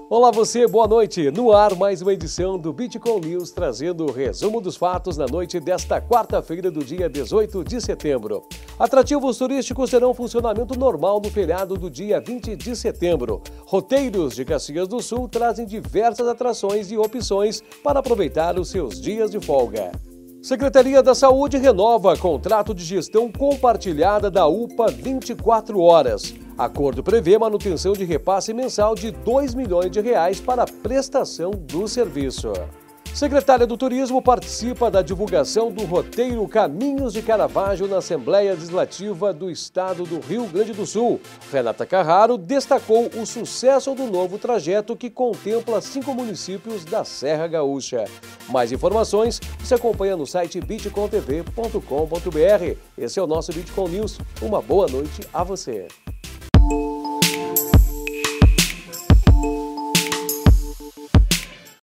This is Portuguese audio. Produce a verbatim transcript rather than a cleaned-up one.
Olá você, boa noite. No ar, mais uma edição do Bitcoin News, trazendo o resumo dos fatos na noite desta quarta-feira do dia dezoito de setembro. Atrativos turísticos terão funcionamento normal no feriado do dia vinte de setembro. Roteiros de Caxias do Sul trazem diversas atrações e opções para aproveitar os seus dias de folga. Secretaria da Saúde renova contrato de gestão compartilhada da U P A vinte e quatro horas. Acordo prevê manutenção de repasse mensal de dois milhões de reais para a prestação do serviço. Secretária do Turismo participa da divulgação do roteiro Caminhos de Caravaggio na Assembleia Legislativa do Estado do Rio Grande do Sul. Renata Carraro destacou o sucesso do novo trajeto que contempla cinco municípios da Serra Gaúcha. Mais informações você acompanha no site bitcoin t v ponto com ponto b r. Esse é o nosso Bitcoin News. Uma boa noite a você.